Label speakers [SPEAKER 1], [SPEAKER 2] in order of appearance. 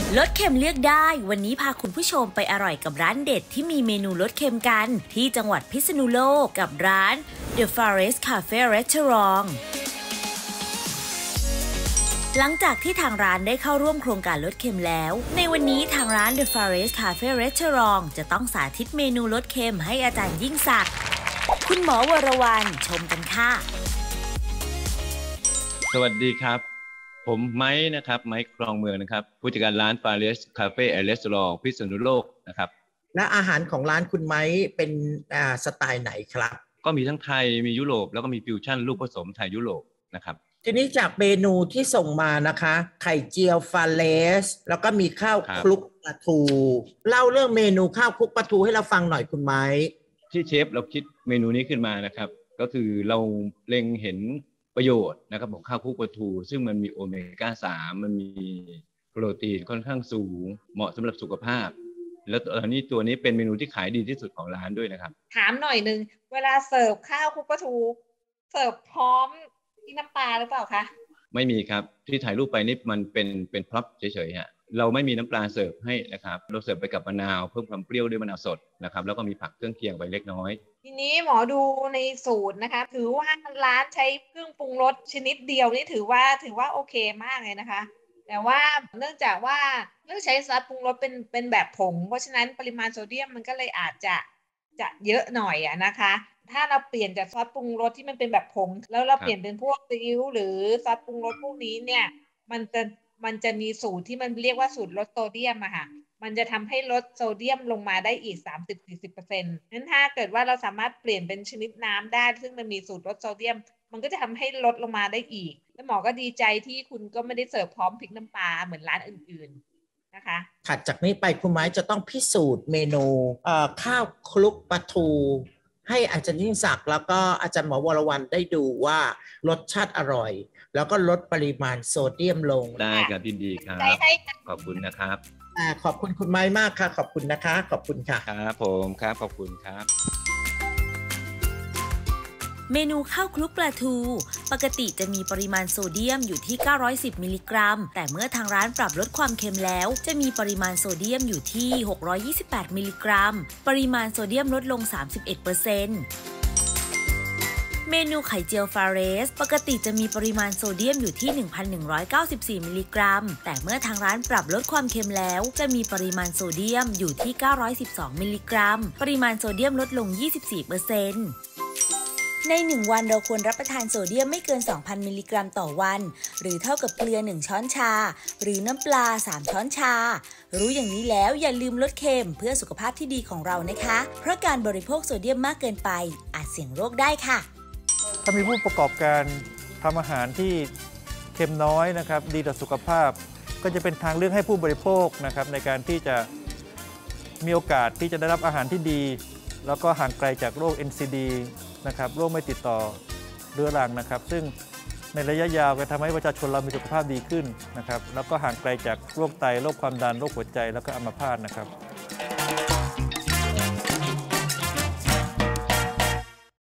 [SPEAKER 1] ลดเค็มเลือกได้วันนี้พาคุณผู้ชมไปอร่อยกับร้านเด็ดที่มีเมนูลดเค็มกันที่จังหวัดพิษณุโลกกับร้าน The Forest Cafe Restaurant หลังจากที่ทางร้านได้เข้าร่วมโครงการลดเค็มแล้วในวันนี้ทางร้าน The Forest Cafe Restaurant จะต้องสาธิตเมนูลดเค็มให้อาจารย์ยิ่งศักดิ์คุณหมอวรวรรณชมกันค่ะ
[SPEAKER 2] สวัสดีครับผมไม้นะครับไม้คลองเมืองนะครับผู้จัดการร้าน Forest Cafe and Restaurant พิษณุโลกนะครับ
[SPEAKER 3] และอาหารของร้านคุณไม้เป็นสไตล์ไหนครับ
[SPEAKER 2] ก็มีทั้งไทยมียุโรปแล้วก็มีฟิวชั่นลูกผสมไทยยุโรปนะครับ
[SPEAKER 3] ทีนี้จากเมนูที่ส่งมานะคะไข่เจียวฟาเลสแล้วก็มีข้าวคลุกปลาทูเล่าเรื่องเมนูข้าวคลุกปลาทูให้เราฟังหน่อยคุณไม้
[SPEAKER 2] ที่เชฟเราคิดเมนูนี้ขึ้นมานะครับก็คือเราเล็งเห็นประโยชน์นะครับของข้าวคลุกปลาทูซึ่งมันมีโอเมก้า3มันมีโปรตีนค่อนข้างสูงเหมาะสำหรับสุขภาพแล้วตัวนี้เป็นเมนูที่ขายดีที่สุดของร้านด้วยนะครับ
[SPEAKER 4] ถามหน่อยนึงเวลาเสิร์ฟข้าวคลุกปลาทูเสิร์ฟพร้อมที่น้ำปลาหรือเปล่าคะ
[SPEAKER 2] ไม่มีครับที่ถ่ายรูปไปนี่มันเป็นพร็อพเฉยๆฮะเราไม่มีน้ำปลาเสิร์ฟให้นะครับเราเสิร์ฟไปกับมะนาวเพิ่มความเปรี้ยวด้วยมะนาวสดนะครับแล้วก็มีผักเครื่องเคียงไปเล็กน้อย
[SPEAKER 4] ทีนี้หมอดูในสูตรนะคะถือว่าร้านใช้เครื่องปรุงรสชนิดเดียวนี่ถือว่าโอเคมากเลยนะคะแต่ว่าเนื่องจากว่าเลือกใช้ซอสปรุงรสเป็นแบบผงเพราะฉะนั้นปริมาณโซเดียมมันก็เลยอาจจะเยอะหน่อยนะคะถ้าเราเปลี่ยนจากซอสปรุงรสที่มันเป็นแบบผงแล้วเราเปลี่ยนเป็นพวกซีอิ๊วหรือซอสปรุงรสพวกนี้เนี่ยมันจะมีสูตรที่มันเรียกว่าสูตรลดโซเดียมอะค่ะมันจะทำให้ลดโซเดียมลงมาได้อีก 30-40% นั้นถ้าเกิดว่าเราสามารถเปลี่ยนเป็นชนิดน้ำได้ซึ่งมันมีสูตรลดโซเดียมมันก็จะทำให้ลดลงมาได้อีกและหมอก็ดีใจที่คุณก็ไม่ได้เสิร์ฟพร้อมพริกน้ำปลาเหมือนร้านอื่นๆนะคะ
[SPEAKER 3] ถัดจากนี้ไปคุณไม้จะต้องพิสูจน์เมนูข้าวคลุกปลาทูให้อาจารย์ยิ่งศักดิ์แล้วก็อาจารย์หมอวรวรรณได้ดูว่ารสชาติอร่อยแล้วก็ลดปริมาณโซเดียมลง
[SPEAKER 2] ได้ครับยินดีครับขอบคุณนะครับ
[SPEAKER 3] ขอบคุณคุณไม้มากค่ะขอบคุณนะคะขอบคุณค่ะ
[SPEAKER 2] ครับผมครับขอบคุณครับ
[SPEAKER 1] เมนูข้าวคลุกปลาทูปกติจะมีปริมาณโซเดียมอยู่ที่910มิลลิกรัมแต่เมื่อทางร้านปรับลดความเค็มแล้วจะมีปริมาณโซเดียมอยู่ที่628มิลลิกรัมปริมาณโซเดียมลดลง 31%เมนูไข่เจียวฟาเรสปกติจะมีปริมาณโซเดียมอยู่ที่ 1,194 มิลลิกรัมแต่เมื่อทางร้านปรับลดความเค็มแล้วจะมีปริมาณโซเดียมอยู่ที่912มิลลิกรัมปริมาณโซเดียมลดลง 24%ใน1วันเราควรรับประทานโซเดียมไม่เกิน 2,000 มิลลิกรัมต่อวันหรือเท่ากับเกลือ1ช้อนชาหรือน้ำปลา3ช้อนชารู้อย่างนี้แล้วอย่าลืมลดเค็มเพื่อสุขภาพที่ดีของเรานะคะเพราะการบริโภคโซเดียมมากเกินไปอาจเสี่ยงโรคได้ค่ะ
[SPEAKER 5] ถ้ามีผู้ประกอบการทำอาหารที่เค็มน้อยนะครับดีต่อสุขภาพก็จะเป็นทางเลือกให้ผู้บริโภคนะครับในการที่จะมีโอกาสที่จะได้รับอาหารที่ดีแล้วก็ห่างไกลจากโรค NCD นะครับโรคไม่ติดต่อเรื้อรังนะครับซึ่งในระยะยาวจะทำให้ประชาชนเรามีสุขภาพดีขึ้นนะครับแล้วก็ห่างไกลจากโรคไตโรคความดันโรคหัวใจแล้วก็อัมพาตนะครับ